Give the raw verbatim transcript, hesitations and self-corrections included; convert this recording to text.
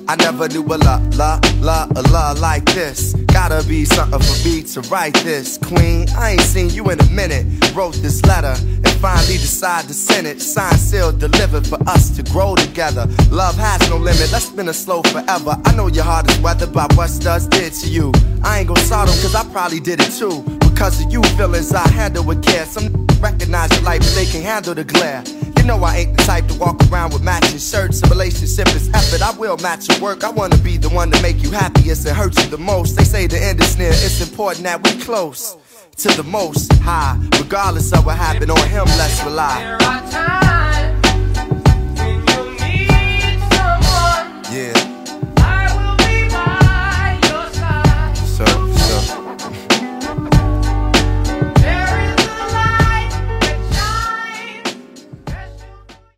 I never knew a love, love, love, a love like this. Gotta be something for me to write this. Queen, I ain't seen you in a minute. Wrote this letter and finally decided to send it. Signed, sealed, delivered for us to grow together. Love has no limit, let's spin it slow forever. I know your heart is weathered by what studs did to you. I ain't gon' sort them cause I probably did it too. Because of you feelings I handle with care. Some recognize your light but they can't handle the glare. You know I ain't the type to walk around with matching shirts. A relationship is effort, I will match your work. I wanna be the one to make you happiest and hurt you the most. They say the end is near, it's important that we close to the most high. Regardless of what happened on him, let's rely.